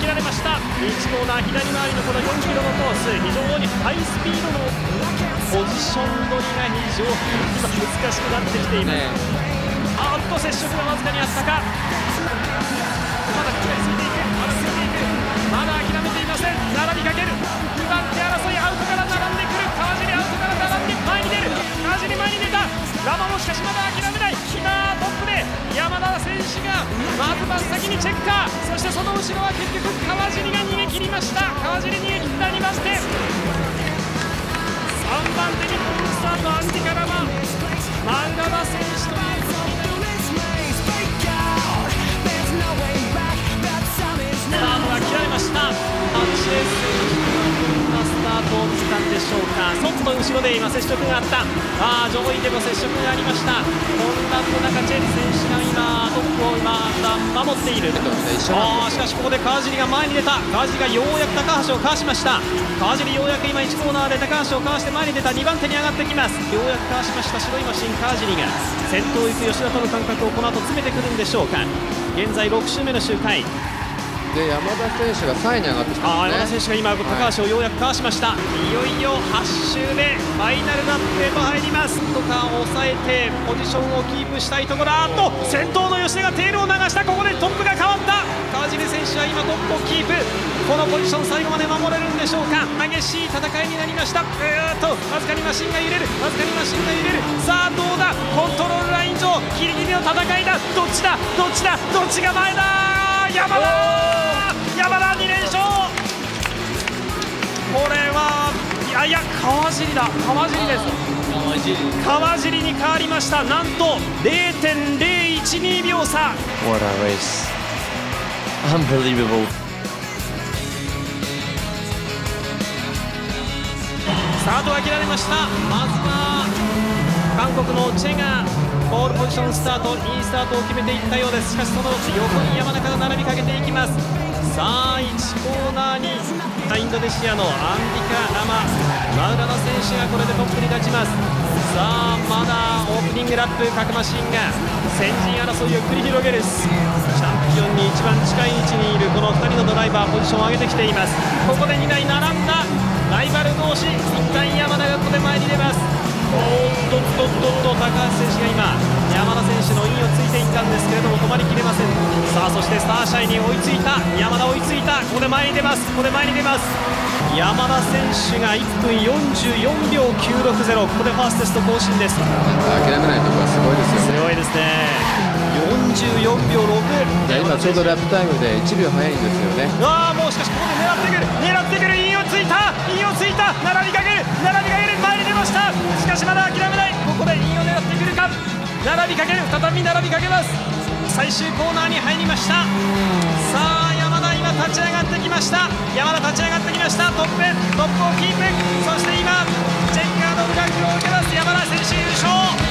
切られました。1コーナー左回りのこの4キロのコース、非常にハイスピードのポジション取りが非常に今難しくなってきています。接触がわずかにあったか。まだ食らいついていく、まだ諦めていません。並びかける2番手争い、アウトから並んでくる川尻、アウトから並んで前に出る。川尻前に出た。ラマもしかしまだ諦めない。今トップで山田選手がまず真っ先にチェッカー、そしてその後ろは結局川尻が逃げ切りました。川尻逃げ切った2番手、3番手にコンスタート、アンティカラマ、マウラダ選手ということになります。スタートが切られました。シェーススタートを見たんでしょうか。そっと後ろで今接触があった。上位でも接触がありました。混乱の中チェリ選手が今トップを守っている。しかしここで川尻が前に出た。川尻がようやく高橋をかわしました。川尻ようやく今1コーナーで高橋をかわして前に出た。2番手に上がってきます。ようやくかわしました白いマシン川尻が先頭行く吉田との間隔をこの後詰めてくるんでしょうか。現在6周目の周回で山田選手が3位に上がってきたんですね。 山田選手が今高橋をようやくかわしました。いよいよ8周でファイナルラップへと入ります。とか抑えてポジションをキープしたいところ。先頭の吉田がテールを流した。ここでトップが変わった。川尻選手は今トップをキープ。このポジション最後まで守れるんでしょうか。激しい戦いになりました。わずかにマシンが揺れる。さあどうだ。コントロールライン上ギリギリの戦いだ。どっちが前だ。山田2連勝。これはいや川尻だ。川尻に変わりました。なんと 0.012 秒差。 What a race. Unbelievable. スタートが切られました。まずは韓国のチェがポールポジションスタート、いいスタートを決めていったようです。しかしその横に山中が並びかけていきます。さあ1コーナーにインドネシアのアンディカ・ラマ、マウラダ選手がこれでトップに立ちます。さあまだオープニングラップ各マシンが先陣争いを繰り広げる。チャンピオンに一番近い位置にいるこの2人のドライバーポジションを上げてきています。ここで2台並んだライバル同士、一旦山田がここで前に出ます。高橋選手が今山田選手のインをついていったんですけれども止まりきれません。さあそしてスターシャイに追いついた山田、追いついた。ここで前に出ます。山田選手が1分44秒960、ここでファーストテスト更新です。 諦めないところがすごいですよね。 すごいですね。44秒6。 今ちょうどラップタイムで1秒早いんですよね。 もうしかしここで狙ってくる。インをついた。並びかける。前に出ました。しかしまだ諦めない。ここでインを狙ってくるか。並びかける。再び並びかけます。最終コーナーに入りました。さあ山田今立ち上がってきました。トップをキープ。そして今チェッカーの裏切りを受けます。山田選手優勝。